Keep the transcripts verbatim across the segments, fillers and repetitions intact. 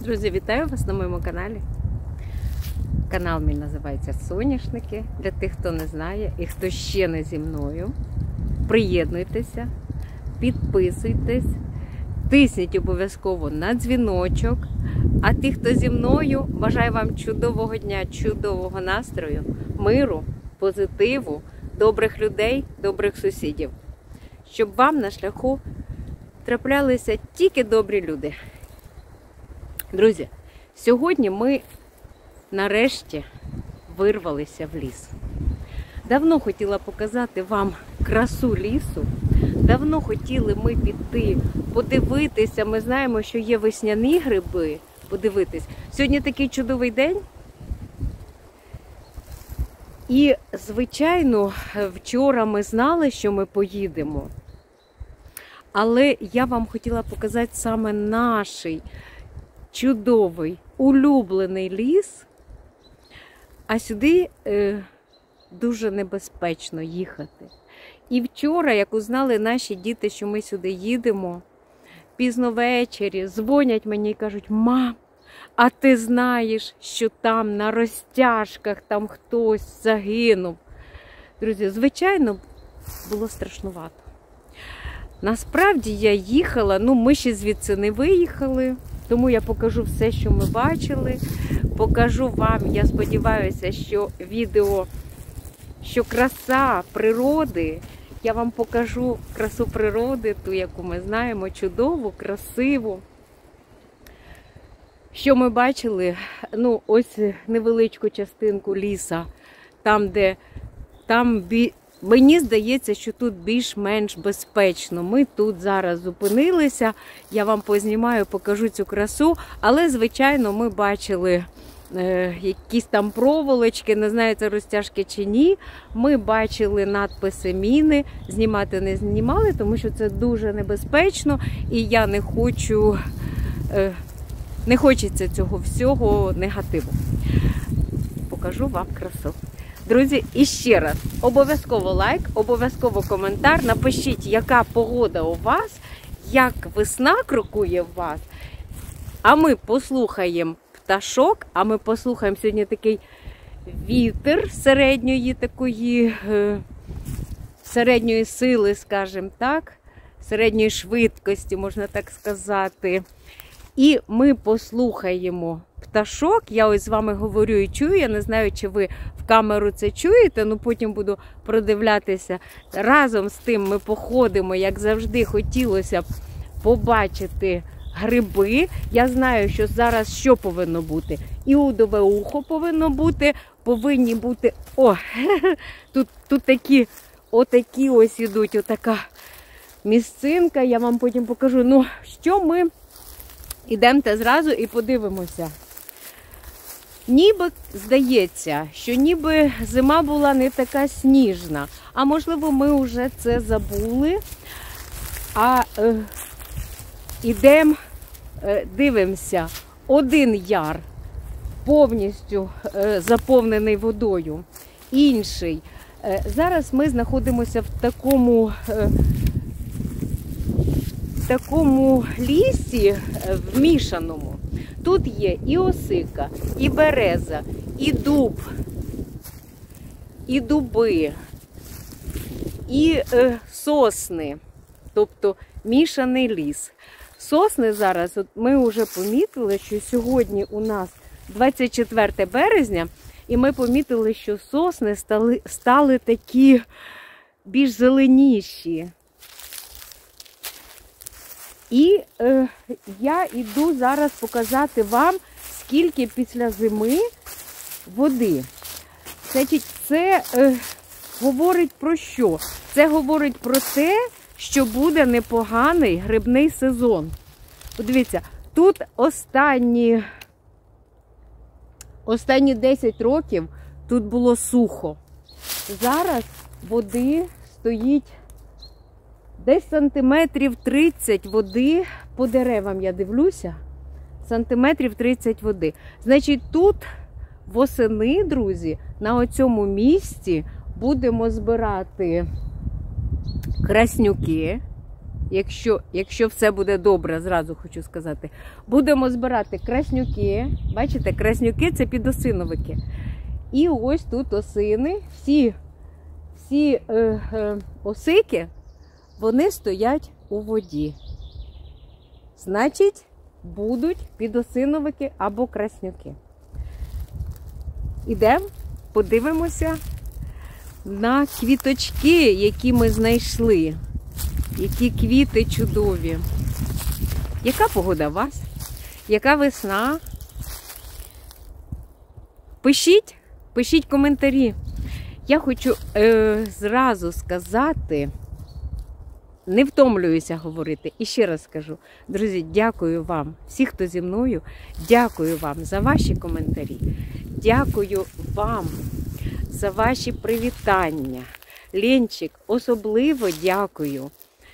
Друзі, вітаю вас на моєму каналі. Канал мій називається Соняшники. Для тих, хто не знає і хто ще не зі мною. Приєднуйтеся, підписуйтесь, тисніть обов'язково на дзвіночок. А ті, хто зі мною, бажаю вам чудового дня, чудового настрою, миру, позитиву, добрих людей, добрих сусідів. Щоб вам на шляху траплялися тільки добрі люди. Друзі, сьогодні ми нарешті вирвалися в ліс. Давно хотіла показати вам красу лісу. Давно хотіли ми піти, подивитися. Ми знаємо, що є весняні гриби. Подивитись. Сьогодні такий чудовий день. І, звичайно, вчора ми знали, що ми поїдемо. Але я вам хотіла показати саме наш чудовий, улюблений ліс. А сюди е, дуже небезпечно їхати. І вчора, як узнали наші діти, що ми сюди їдемо, пізно ввечері дзвонять мені і кажуть: мам, а ти знаєш, що там на розтяжках там хтось загинув? Друзі, звичайно, було страшнувато. Насправді я їхала, ну ми ще звідси не виїхали, тому я покажу все, що ми бачили. Покажу вам, я сподіваюся, що відео, що краса природи, я вам покажу красу природи, ту, яку ми знаємо, чудову, красиву. Що ми бачили? Ну, ось невеличку частинку ліса, там, де, там, бі... мені здається, що тут більш-менш безпечно. Ми тут зараз зупинилися, я вам познімаю, покажу цю красу, але, звичайно, ми бачили е, якісь там проволочки, не знаю, це розтяжки чи ні. Ми бачили надписи міни, знімати не знімали, тому що це дуже небезпечно, і я не хочу, е, не хочеться цього всього негативу. Покажу вам красу. Друзі, і ще раз, обов'язково лайк, обов'язково коментар, напишіть, яка погода у вас, як весна крокує в вас. А ми послухаємо пташок, а ми послухаємо сьогодні такий вітер середньої такої, середньої сили, скажімо так, середньої швидкості, можна так сказати. І ми послухаємо пташок. Я ось з вами говорю і чую, я не знаю, чи ви в камеру це чуєте, ну потім буду продивлятися. Разом з тим ми походимо, як завжди хотілося б побачити гриби. Я знаю, що зараз що повинно бути? І удове ухо повинно бути, повинні бути, о, тут, тут такі, отакі ось ідуть, отака місцинка, я вам потім покажу. Ну, що ми... Ідемте зразу і подивимося. Ніби здається, що ніби зима була не така сніжна. А можливо, ми вже це забули. А е, ідемо, е, дивимося, один яр повністю е, заповнений водою, інший. Е, зараз ми знаходимося в такому... Е, В такому лісі вмішаному. Тут є і осика, і береза, і дуб, і дуби, і е, сосни. Тобто мішаний ліс. Сосни зараз, от ми вже помітили, що сьогодні у нас двадцять четверте березня, і ми помітили, що сосни стали, стали такі більш зеленіші. І е, я йду зараз показати вам, скільки після зими води. Значить, це е, говорить про що? Це говорить про те, що буде непоганий грибний сезон. Подивіться, тут останні, останні десять років тут було сухо. Зараз води стоїть десь сантиметрів тридцять води по деревам, я дивлюся. Сантиметрів тридцять води. Значить, тут восени, друзі, на оцьому місці будемо збирати краснюки. якщо, якщо все буде добре, зразу хочу сказати, будемо збирати краснюки. Бачите, краснюки – це підосиновики. І ось тут осини, всі, всі е, е, осики, вони стоять у воді. Значить, будуть підосиновики або краснюки. Ідемо, подивимося на квіточки, які ми знайшли. Які квіти чудові. Яка погода у вас? Яка весна? Пишіть, пишіть коментарі. Я хочу е, зразу сказати, не втомлююся говорити. І ще раз скажу, друзі, дякую вам, всі, хто зі мною, дякую вам за ваші коментарі. Дякую вам за ваші привітання. Ленчик, особливо дякую.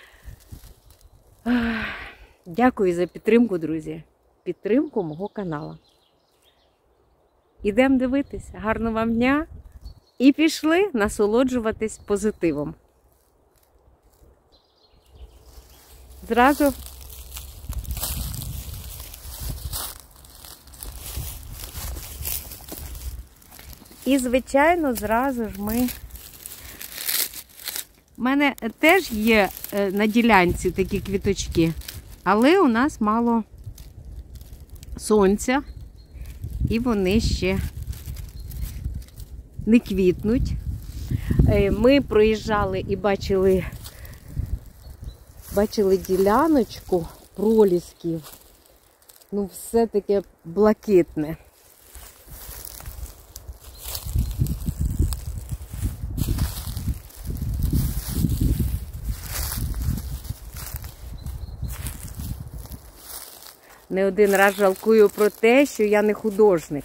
Дякую за підтримку, друзі. Підтримку мого каналу. Ідемо дивитися. Гарного вам дня. І пішли насолоджуватись позитивом. Зразу і, звичайно, зразу ж ми... У мене теж є на ділянці такі квіточки, але у нас мало сонця, і вони ще не квітнуть. Ми проїжджали і бачили, бачили діляночку пролісків. Ну, все таке блакитне. Не один раз жалкую про те, що я не художник.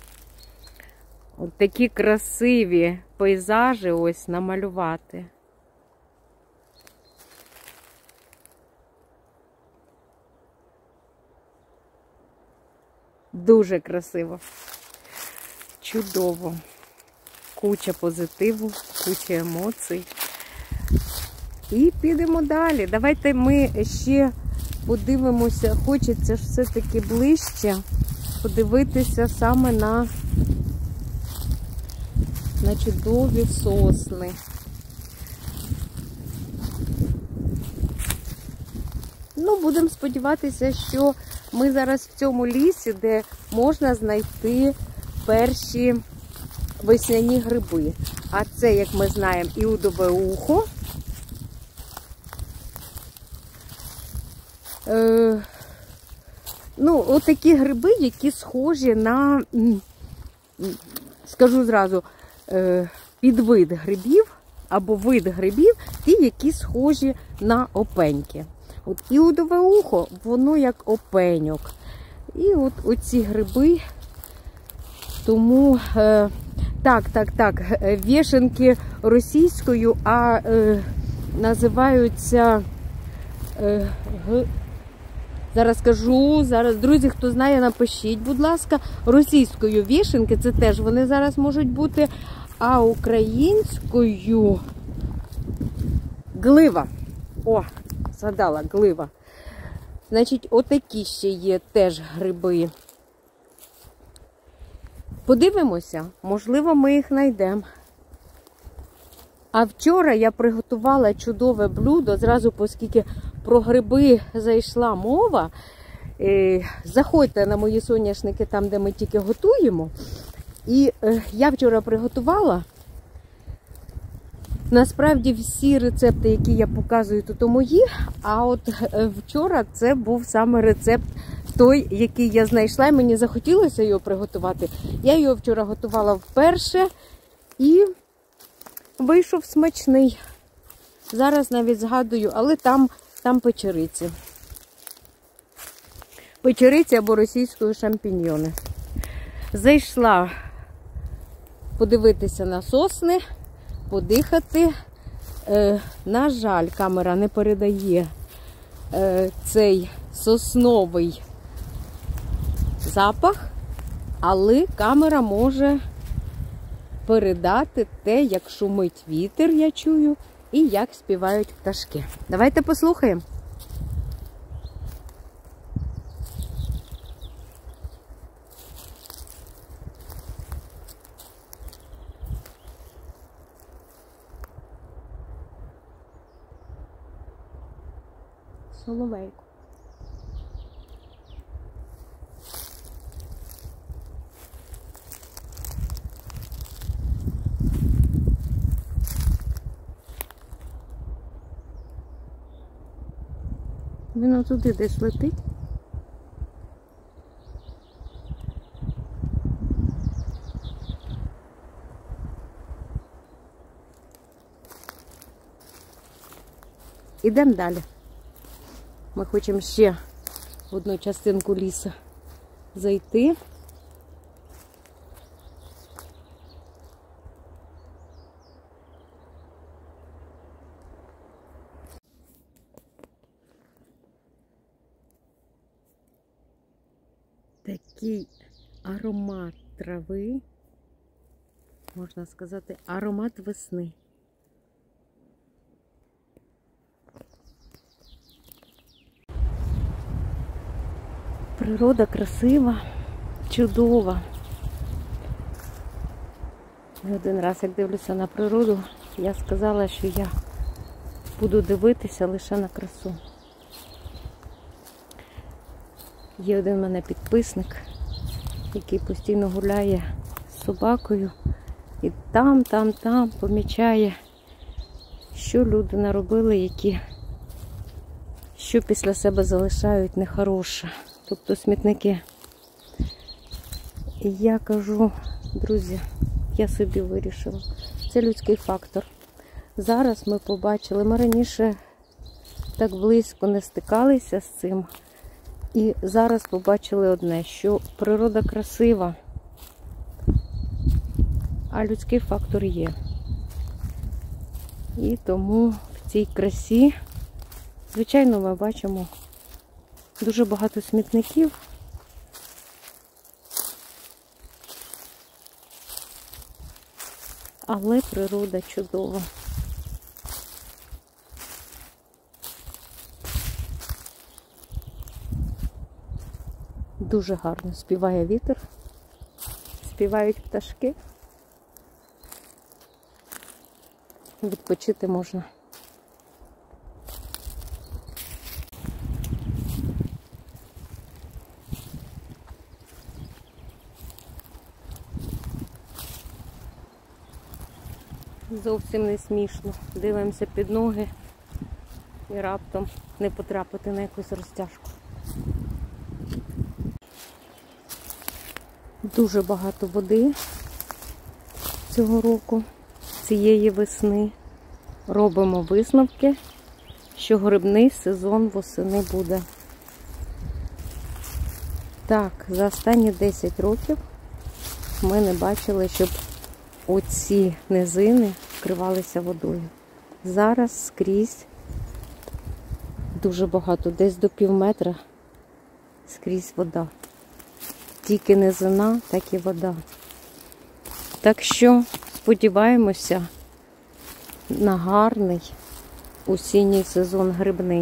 От такі красиві пейзажі ось намалювати. Дуже красиво. Чудово. Куча позитиву, куча емоцій. І підемо далі. Давайте ми ще подивимося, хочеться ж все-таки ближче подивитися саме на, на чудові сосни. Ну, будемо сподіватися, що ми зараз в цьому лісі, де можна знайти перші весняні гриби. А це, як ми знаємо, іудове ухо. Е, ну, отакі гриби, які схожі на, скажу зразу, е, підвид грибів, або вид грибів, ті, які схожі на опеньки. От іудове ухо, воно як опеньок. І от оці гриби, тому, е, так, так, так, вішенки російською, а е, називаються, е, г, зараз скажу, зараз, друзі, хто знає, напишіть, будь ласка, російською вішенки, це теж вони зараз можуть бути, а українською глива. О, згадала, глива. Значить, отакі ще є теж гриби. Подивимося, можливо, ми їх знайдемо. А вчора я приготувала чудове блюдо, зразу, оскільки про гриби зайшла мова. Заходьте на мої соняшники, там, де ми тільки готуємо. І я вчора приготувала. Насправді всі рецепти, які я показую, тут мої, а от вчора це був саме рецепт той, який я знайшла, і мені захотілося його приготувати. Я його вчора готувала вперше і вийшов смачний. Зараз навіть згадую, але там, там печериці. Печериці або російською шампіньйони. Зайшла подивитися на сосни, подихати. Е, на жаль, камера не передає е, цей сосновий запах, але камера може передати те, як шумить вітер, я чую, і як співають пташки. Давайте послухаємо. Соловейко. Він отуди десь летить. Ідемо далі. Ми хочемо ще в одну частинку лісу зайти. Такий аромат трави, можна сказати, аромат весни. Природа красива, чудова. І один раз, як дивлюся на природу, я сказала, що я буду дивитися лише на красу. Є один в мене підписник, який постійно гуляє з собакою і там, там, там помічає, що люди наробили, які, що після себе залишають нехороше. Тобто смітники. І я кажу, друзі, я собі вирішила. Це людський фактор. Зараз ми побачили, ми раніше так близько не стикалися з цим. І зараз побачили одне, що природа красива, а людський фактор є. І тому в цій красі, звичайно, ми бачимо дуже багато смітників. Але природа чудова. Дуже гарно співає вітер, співають пташки. Відпочити можна. Зовсім не смішно. Дивимося під ноги і раптом не потрапити на якусь розтяжку. Дуже багато води цього року, цієї весни. Робимо висновки, що грибний сезон восени буде. Так, за останні десять років ми не бачили, щоб оці низини вкривалися водою. Зараз скрізь дуже багато, десь до пів метра скрізь вода. Тільки низина, так і вода. Так що сподіваємося на гарний осінній сезон грибний.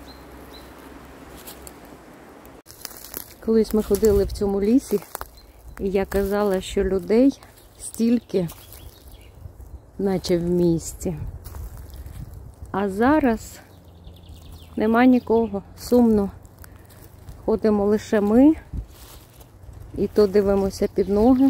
Колись ми ходили в цьому лісі, і я казала, що людей стільки, наче в місті. А зараз нема нікого, сумно. Ходимо лише ми, і то дивимося під ноги.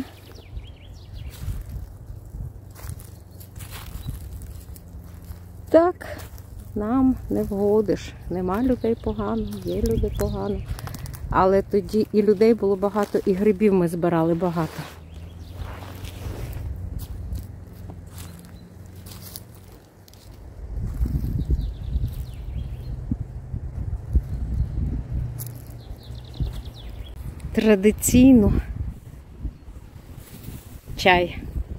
Так, нам не вгодиш. Нема людей погано, є люди погано. Але тоді і людей було багато, і грибів ми збирали багато. Традиційно чай,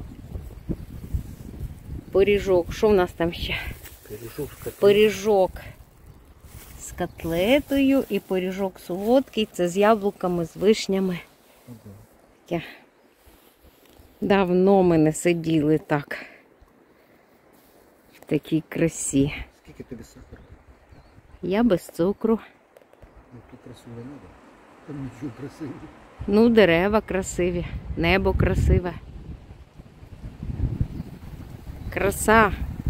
пиріжок. Що в нас там ще? Пиріжок з котлетою. Пиріжок з котлетою і пиріжок солодкий. Це з яблуками, з вишнями. Угу. Давно ми не сиділи так. такій красі. Скільки тобі сахару? Я без цукру. Ну тут красиво не треба. Там нічого красивого. Ну, дерева красиві, небо красиве. Краса.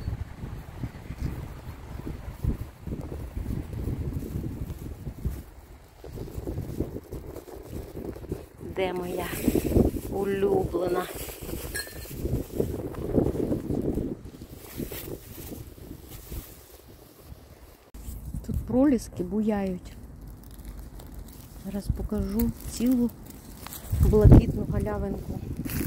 Де моя улюблена? Тут проліски буяють. Зараз покажу цілу блакитну галявинку.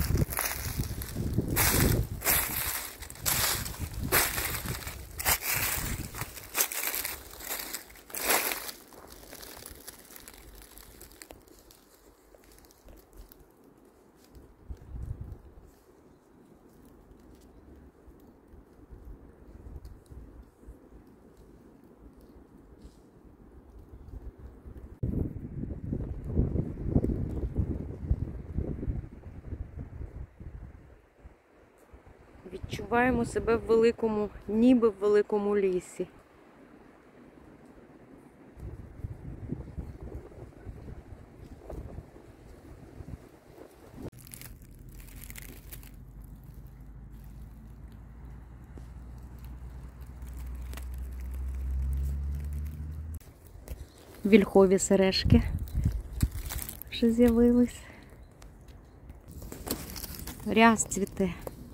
Відчуваємо себе в великому, ніби в великому лісі. Вільхові сережки вже з'явились. Ряс цвіте.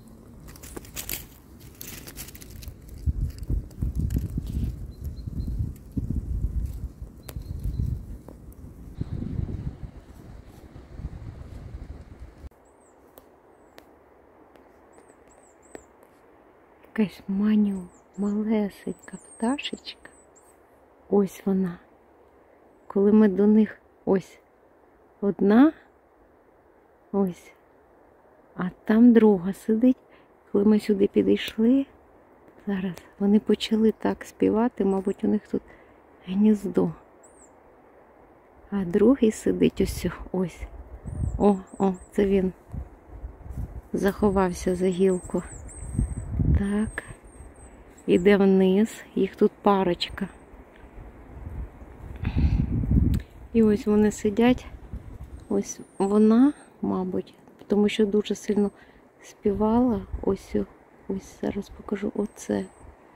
Якась маню, малесенька пташечка. Ось вона. Коли ми до них, ось одна, ось, а там друга сидить. Коли ми сюди підійшли, зараз вони почали так співати, мабуть, у них тут гніздо. А другий сидить ось, ось. О, о, це він заховався за гілку. Так, іде вниз, їх тут парочка. І ось вони сидять, ось вона, мабуть, тому що дуже сильно співала, ось, ось зараз покажу, оце.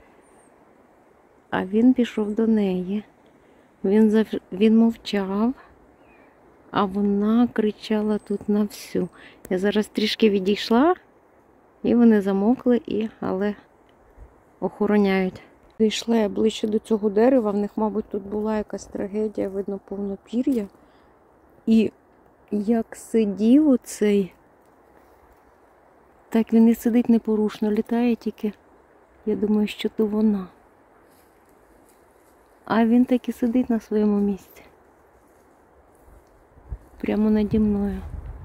А він пішов до неї, він, зав... він мовчав, а вона кричала тут на всю. Я зараз трішки відійшла, і вони замовкли, і, але охороняють. Дійшла я ближче до цього дерева, в них, мабуть, тут була якась трагедія, видно, повно пір'я. І як сидів оцей, так він і сидить непорушно, літає тільки, я думаю, що то вона. А він так і сидить на своєму місці. Прямо наді мною.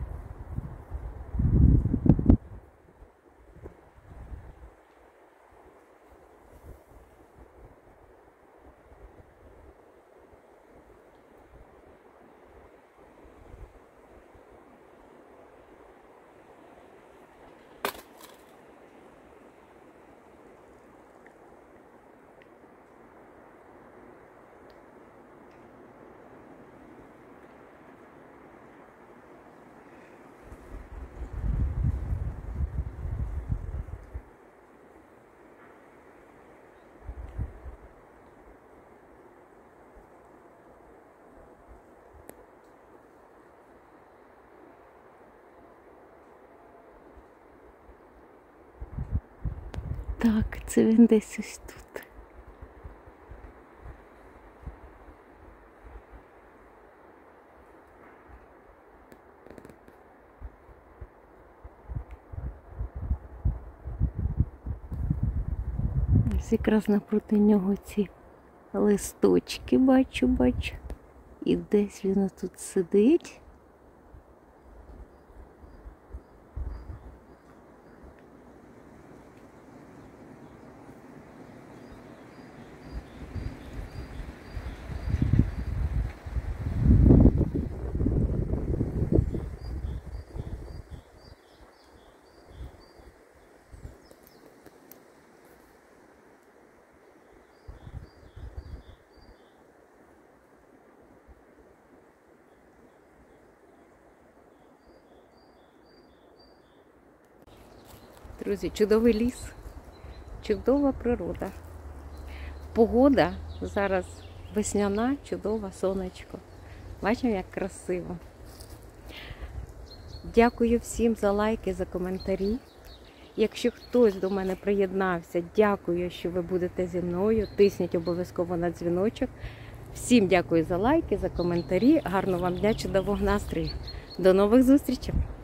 Так, це він десь ось тут. Ось якраз напроти нього ці листочки бачу, бачу. І десь він тут сидить. Друзі, чудовий ліс, чудова природа. Погода зараз весняна, чудова, сонечко. Бачимо, як красиво. Дякую всім за лайки, за коментарі. Якщо хтось до мене приєднався, дякую, що ви будете зі мною. Тисніть обов'язково на дзвіночок. Всім дякую за лайки, за коментарі. Гарного вам дня, чудового настрою. До нових зустрічей!